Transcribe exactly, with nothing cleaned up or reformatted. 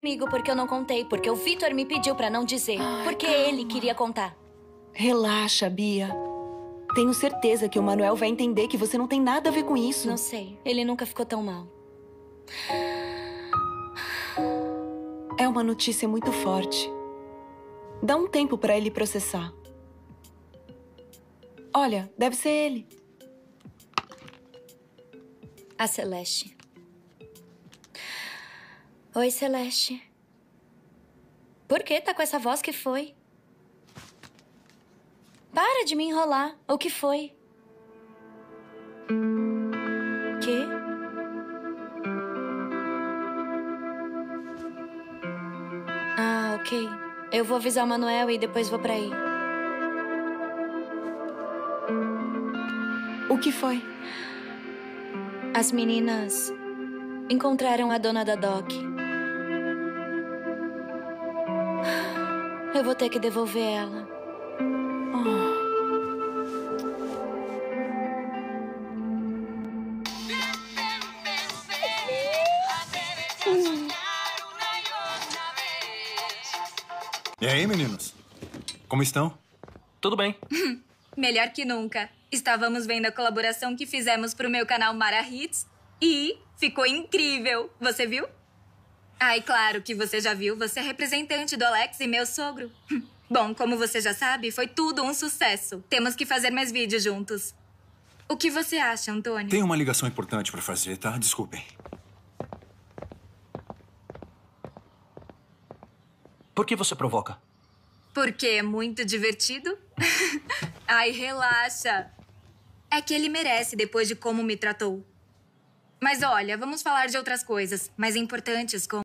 Comigo porque eu não contei, porque o Vitor me pediu pra não dizer. Ai, porque calma. ele queria contar. Relaxa, Bia. Tenho certeza que o Manuel vai entender que você não tem nada a ver com isso. Não sei. Ele nunca ficou tão mal. É uma notícia muito forte. Dá um tempo pra ele processar. Olha, deve ser ele. A Celeste. Oi, Celeste. Por que tá com essa voz que foi? Para de me enrolar. O que foi? Quê? Ah, ok. Eu vou avisar o Manuel e depois vou pra aí. O que foi? As meninas encontraram a dona da Doc. Eu vou ter que devolver ela. Oh. E aí, meninos? Como estão? Tudo bem. Melhor que nunca. Estávamos vendo a colaboração que fizemos pro meu canal Mara Hits e ficou incrível. Você viu? Ai, claro que você já viu. Você é representante do Alex e meu sogro. Bom, como você já sabe, foi tudo um sucesso. Temos que fazer mais vídeos juntos. O que você acha, Antônio? Tenho uma ligação importante pra fazer, tá? Desculpem. Por que você provoca? Porque é muito divertido. Ai, relaxa. É que ele merece depois de como me tratou. Mas olha, vamos falar de outras coisas mais importantes como...